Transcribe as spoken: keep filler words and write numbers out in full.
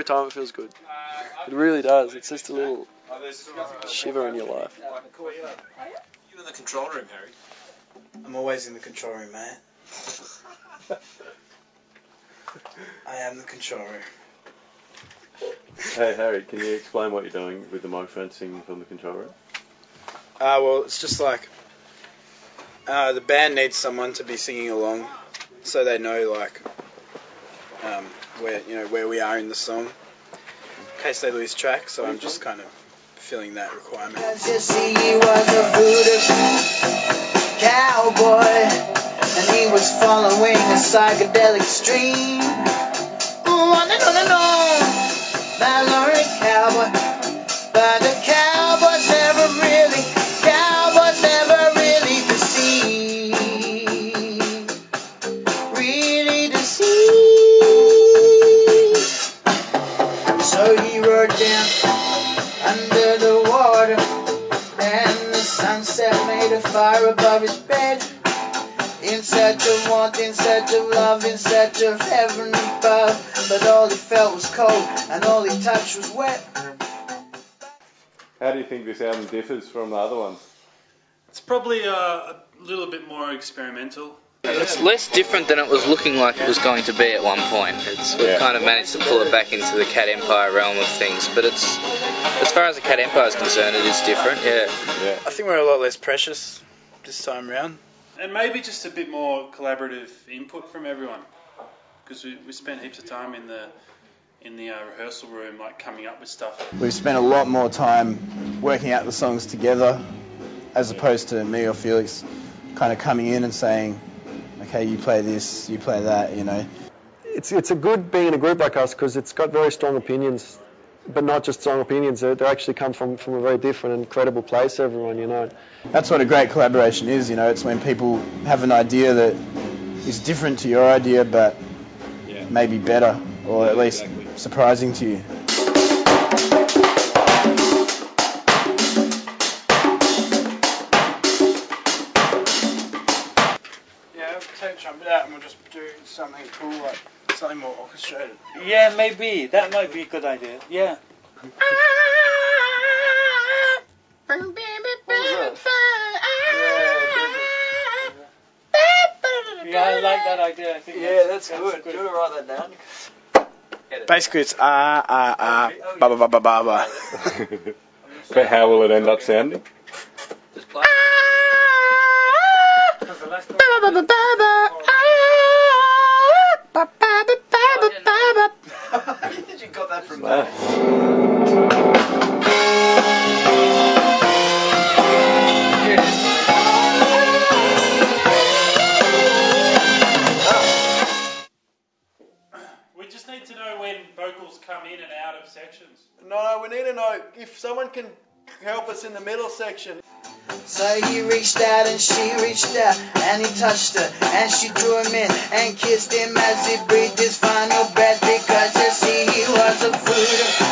time it feels good. It really does. It's just a little shiver in your life. You in the control room, Harry? I'm always in the control room, man. I am the control room. Hey Harry, can you explain what you're doing with the microphone singing from the control room? Uh, well, it's just like uh, the band needs someone to be singing along, so they know like um, where you know where we are in the song, in case they lose track. So I'm just kind of filling that requirement. You see, he was a voodoo cowboy, and he was following a psychedelic stream. On and on and on, that lonely cowboy, but the cowboys never really, cowboys never really deceive, really deceive. So he rode down under the water, and the sunset made a fire above his bed. In search of warmth, in search of love, in search of heaven above. But all he felt was cold, and all he touched was wet. How do you think this album differs from the other ones? It's probably uh, a little bit more experimental. It's less different than it was looking like it was going to be at one point. It's, we've Yeah. kind of managed to pull it back into the Cat Empire realm of things, but it's, as far as the Cat Empire is concerned, it is different, yeah. Yeah. I think we're a lot less precious this time round. And maybe just a bit more collaborative input from everyone, because we, we spent heaps of time in the in the uh, rehearsal room, like coming up with stuff. We've spent a lot more time working out the songs together, as opposed to me or Felix kind of coming in and saying, okay, you play this, you play that, you know. It's it's a good being in a group like us because it's got very strong opinions, but not just strong opinions. They, they actually come from, from a very different and credible place, everyone, you know. That's what a great collaboration is, you know. It's when people have an idea that is different to your idea, but Yeah. maybe better, or at least Exactly. surprising to you. Yeah, we'll take a trumpet out and we'll just do something cool, like something more orchestrated. Yeah, maybe. That might be a good idea. Yeah. Yeah, I like that idea. I think Yeah, that's that's good. Do you want to write that down? Basically, it's ah, ah, ah, ba ba ba ba ba ba. But how will it end up sounding? Just play. You got that from Ah. We just need to know when vocals come in and out of sections. No, no, we need to know if someone can help us in the middle section. So he reached out and she reached out, and he touched her and she drew him in and kissed him as he breathed his final breath, because you see he was a voodoo